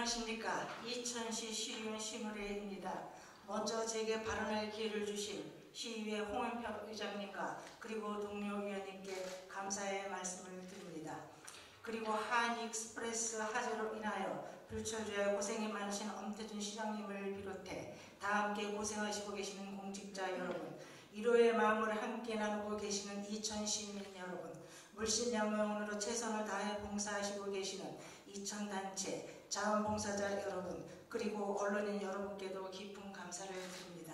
안녕하십니까. 이천시 시의원 심의례입니다. 먼저 제게 발언할 기회를 주신 시의회 홍은표 의장님과 그리고 동료 위원님께 감사의 말씀을 드립니다. 그리고 한익스프레스 화재로 인하여 불철주야 고생이 많으신 엄태준 시장님을 비롯해 다 함께 고생하시고 계시는 공직자 여러분, 위로의 마음을 함께 나누고 계시는 이천 시민 여러분, 물신양면으로 최선을 다해 봉사하시고 계시는 이천 단체, 자원봉사자 여러분, 그리고 언론인 여러분께도 깊은 감사를 드립니다.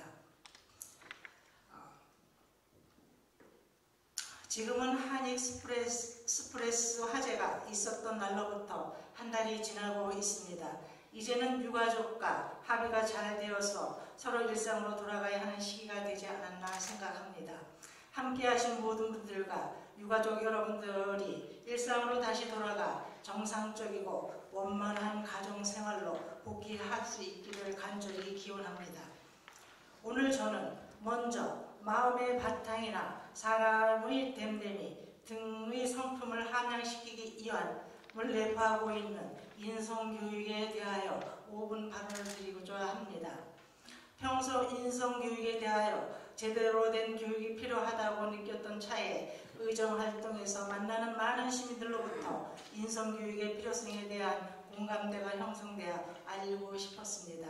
지금은 한익스프레스 화재가 있었던 날로부터 한 달이 지나고 있습니다. 이제는 유가족과 합의가 잘 되어서 서로 일상으로 돌아가야 하는 시기가 되지 않았나 생각합니다. 함께하신 모든 분들과 유가족 여러분들이 일상으로 다시 돌아가 정상적이고 원만한 가정생활로 복귀할 수 있기를 간절히 기원합니다. 오늘 저는 먼저 마음의 바탕이나 사람의 됨됨이 등의 성품을 함양시키기 위한 내포하고 있는 인성교육에 대하여 5분 발언을 드리고자 합니다. 평소 인성교육에 대하여 제대로 된 교육이 필요하다고 느꼈던 차에 의정활동에서 만나는 많은 시민들로부터 인성교육의 필요성에 대한 공감대가 형성되어 알리고 싶었습니다.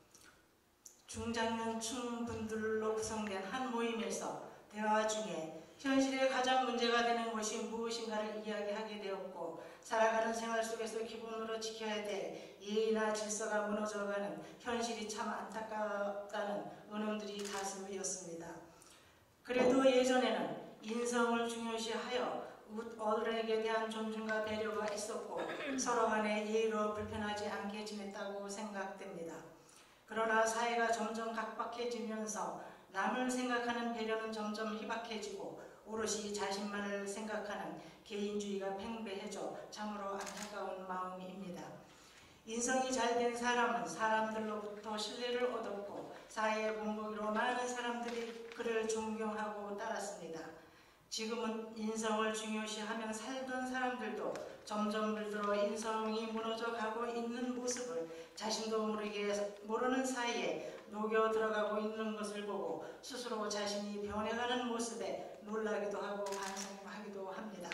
중장년층 분들로 구성된 한 모임에서 대화 중에 현실에 가장 문제가 되는 것이 무엇인가를 이야기하게 되었고, 살아가는 생활 속에서 기본으로 지켜야 될 예의나 질서가 무너져가는 현실이 참 안타깝다는 의논들이 다수였습니다. 그래도 예전에는 인성을 중요시하여 어른에게 대한 존중과 배려가 있었고 서로 간에 예의로 불편하지 않게 지냈다고 생각됩니다. 그러나 사회가 점점 각박해지면서 남을 생각하는 배려는 점점 희박해지고 오롯이 자신만을 생각하는 개인주의가 팽배해져 참으로 안타까운 마음입니다. 인성이 잘된 사람은 사람들로부터 신뢰를 얻었고 사회의 본보기로 많은 사람들이 그를 존경하고 따랐습니다. 지금은 인성을 중요시하며 살던 사람들도 점점 물들어 인성이 무너져가고 있는 모습을 자신도 모르는 사이에 녹여 들어가고 있는 것을 보고 스스로 자신이 변해가는 모습에 놀라기도 하고 반성하기도 합니다.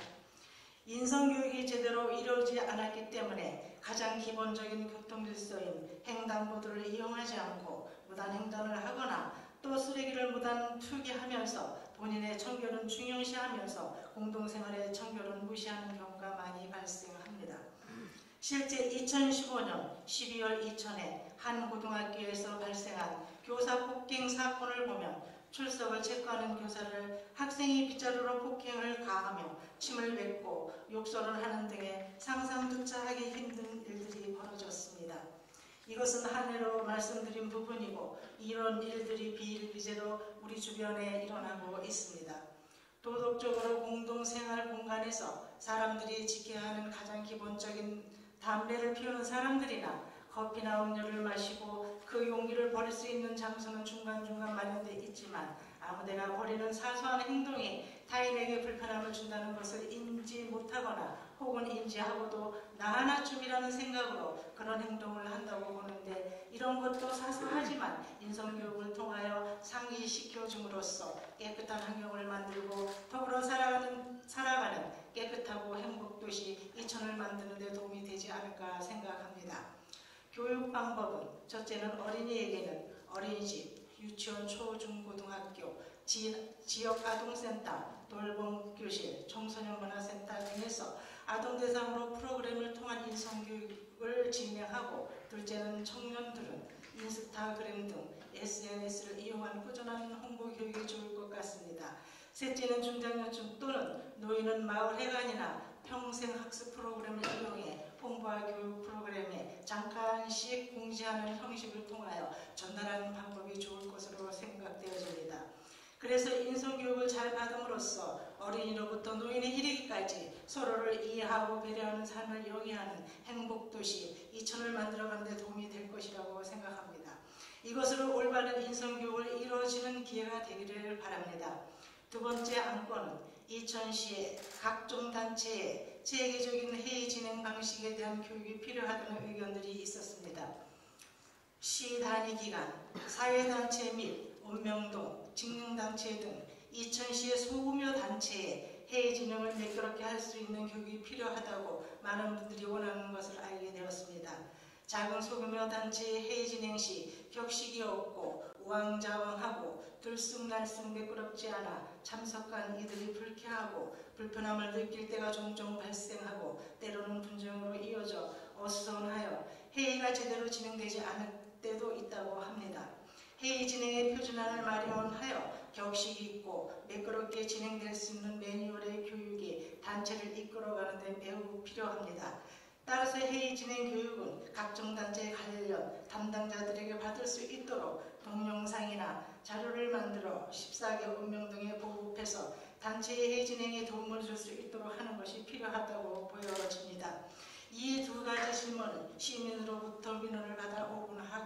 인성교육이 제대로 이루어지지 않았기 때문에 가장 기본적인 교통질서인 횡단보도를 이용하지 않고 무단횡단을 하거나 또 쓰레기를 무단 투기하면서 본인의 청결은 중요시하면서 공동생활의 청결은 무시하는 경우가 많이 발생합니다. 실제 2015년 12월 이천에 한 고등학교에서 발생한 교사 폭행 사건을 보면 출석을 체크하는 교사를 학생이 빗자루로 폭행을 가하며 침을 뱉고 욕설을 하는 등의 상상조차 하기 힘든 일들이 벌어졌습니다. 이것은 한 해로 말씀드린 부분이고 이런 일들이 비일비재로 우리 주변에 일어나고 있습니다. 도덕적으로 공동생활 공간에서 사람들이 지켜야 하는 가장 기본적인 담배를 피우는 사람들이나 커피나 음료를 마시고 그 용기를 버릴 수 있는 장소는 중간중간 마련되어 있지만 아무데나 버리는 사소한 행동이 타인에게 불편함을 준다는 것을 인지 못하거나 혹은 인지하고도 나 하나쯤이라는 생각으로 그런 행동을 한다고 보는데, 이런 것도 사소하지만 인성교육을 통하여 상기시켜줌으로써 깨끗한 환경을 만들고 더불어 살아가는 깨끗하고 행복도시 이천을 만드는 데 도움이 되지 않을까 생각합니다. 교육 방법은 첫째는 어린이에게는 어린이집, 유치원, 초, 중, 고등학교, 지역 아동센터, 돌봄교실, 청소년 문화센터 등에서 아동 대상으로 프로그램을 통한 인성교육을 진행하고, 둘째는 청년들은 인스타그램 등 SNS를 이용한 꾸준한 홍보교육이 좋을 것 같습니다. 셋째는 중장년층 또는 노인은 마을회관이나 평생학습 프로그램을 이용해 홍보와 교육 프로그램에 잠깐씩 공지하는 형식을 통하여 전달하는 방법이 좋을 것으로 생각되어집니다. 그래서 인성교육을 잘 받음으로써 어린이로부터 노인에 이르기까지 서로를 이해하고 배려하는 삶을 영위하는 행복도시 이천을 만들어가는 데 도움이 될 것이라고 생각합니다. 이것으로 올바른 인성교육을 이루어지는 기회가 되기를 바랍니다. 두 번째 안건은 이천시의 각종 단체의 체계적인 회의 진행 방식에 대한 교육이 필요하다는 의견들이 있었습니다. 시 단위 기관, 사회단체 및 운명동, 직능단체 등 이천시의 소규모 단체의 회의 진행을 매끄럽게 할 수 있는 교육이 필요하다고 많은 분들이 원하는 것을 알게 되었습니다. 작은 소규모 단체의 회의 진행 시 격식이 없고 우왕좌왕하고 들쑥날쑥 매끄럽지 않아 참석한 이들이 불쾌하고 불편함을 느낄 때가 종종 발생하고 때로는 분쟁으로 이어져 어수선하여 회의가 제대로 진행되지 않을 때도 있다고 합니다. 회의 진행의 표준안을 마련하여 격식이 있고 매끄럽게 진행될 수 있는 매뉴얼의 교육이 단체를 이끌어가는 데 매우 필요합니다. 따라서 회의 진행 교육은 각종 단체 관련 담당자들에게 받을 수 있도록 동영상이나 자료를 만들어 14개 운명동에 보급해서 단체의 회의 진행에 도움을 줄 수 있도록 하는 것이 필요하다고 보여집니다. 이 두 가지 질문은 시민으로부터 민원을 받아 오곤